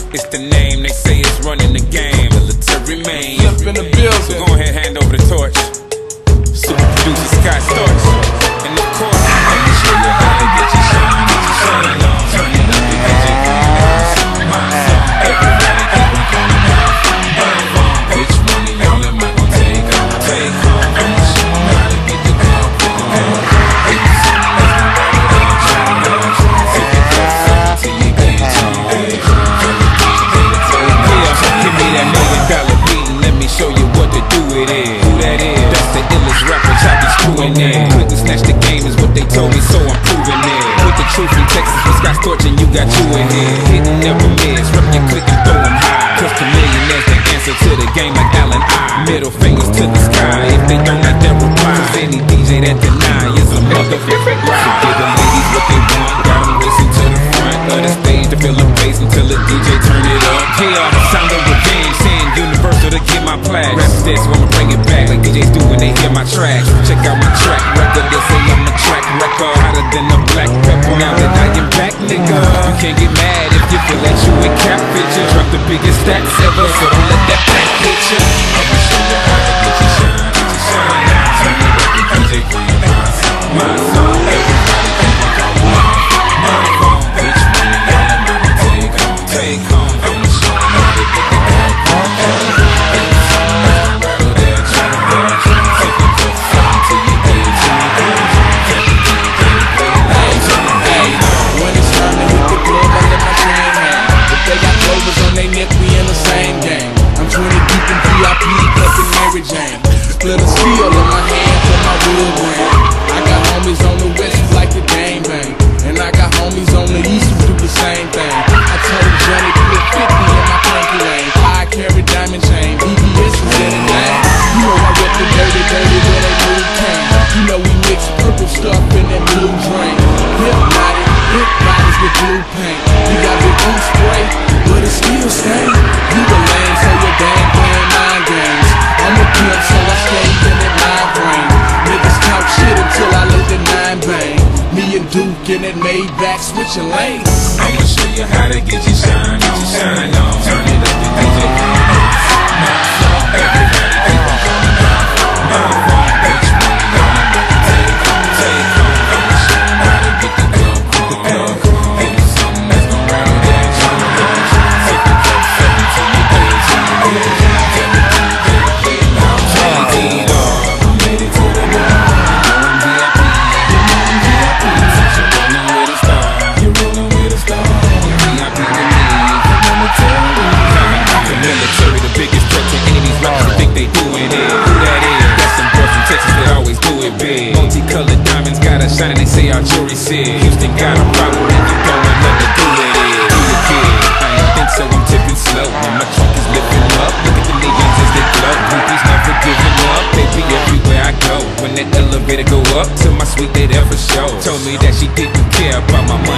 It's the name, they say it's running the game. Military man. Flip in the building. So go ahead, hand over the torch. Super producer Scott Storch. And of course, I'm gonna show you how to get your shine. Get your shine on. Turn it up because you're feeling my song. Everybody keep on coming out. Burn on. Which one of y'all am I gonna take home? Take home. I'm gonna show you how to get the club on. Take it to me, let's go right it up. Turn it up. Take it close up till you get it on. Give me that $1 million beat and let me show you what to do with it. Who that is? That's the illest rapper, I be screwing it. Couldn't snatch the game is what they told me, so I'm proving it. With the truth in Texas, with Scott Storch and you got you in here. Hitting never miss, rep your click and throw them high. Cause chameleonaire's the answer to the game like Allen I. Middle fingers to the sky, if they don't like that reply. Cause any DJ that deny is a motherfucking ride. So give them ladies what they want, got them listen to the front of the stage to feel the bass until the DJ turn it up. Yeah, sound of revenge, saying universal to get my plaque. Rap this, I'ma bring it back like DJs do when they hear my tracks. Check out my track record, they say I'm a track record hotter than a black pepper. Now that I am back, nigga, you can't get mad if you feel that you ain't cap bitch. Drop the biggest stacks ever, so don't let that back hit you. I'ma show you how to get your shine, get your shine. Turn it up and DJ for you, my song. Everybody keep on calling my phone. Which one of y'all am I gonna take home? Take home. I'ma show you how to get the club on. Split a steel in my hand for my wood grain. I got homies on the west who like the gang bang, and I got homies on the east who do the same thing. I told Johnny put 50 in my pinky ring. I carry diamond chain, BBS is in the line. You know I rep the dirty where they move came. You know we mix purple stuff in that blue drain. Hip bodies with blue paint. You got the blue spray, but it still stain. You the lame, so you're dang playing mind games. I'm a pimp, so I stay in that mind frame. Niggas talk shit until I let the 9 bang. Me and Duke in that Maybach switching lanes. I'ma show you how to get your shine on. Shine on. Turn it up and DJ for my song. Everybody keep on calling my phone. Which one of y'all am I gonna take home? Take home. I'ma show you how to get the club on. Give me something that's gon' rattle that drum. Take it close up until you get it to me. Multicolored diamonds got a shine and they say our jury said Houston got a problem and you don't want nothing to do with it. Do your kid, I ain't think so, I'm tipping slow. And my trunk is lifting up, look at the neons as they glow. Groupies never giving up, they be everywhere I go. When that elevator go up to my suite, they'd ever show. Told me that she didn't care about my